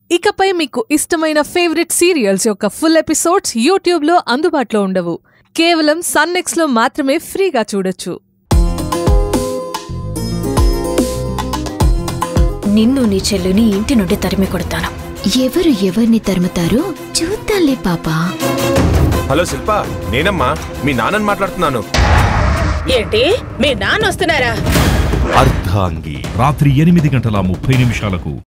ఇకపై మీకు ఇష్టమైన ఫేవరెట్ సీరియల్స్ యొక్క ఫుల్ ఎపిసోడ్స్ యూట్యూబ్ లో అందుబాటులో ఉండవు. కేవలం సన్ నెక్స్ట్ లో మాత్రమే ఫ్రీగా చూడొచ్చు. నిన్ను నీ చెల్లుని ఇంటి నుండి తరిమి కొడతాను. ఎవరు ఎవరిని తరుముతారో చూద్దాంలే పాపా. హలో శిల్ప, నేనమ్మా మీ నాన్నని మాట్లాడుతున్నాను. ఏంటి మీ నాన్న వస్తున్నారా? అర్ధాంగి రాత్రి 8 గంటల 30 నిమిషాలకు